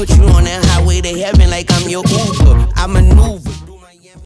put you on that highway to heaven like I'm your Uber.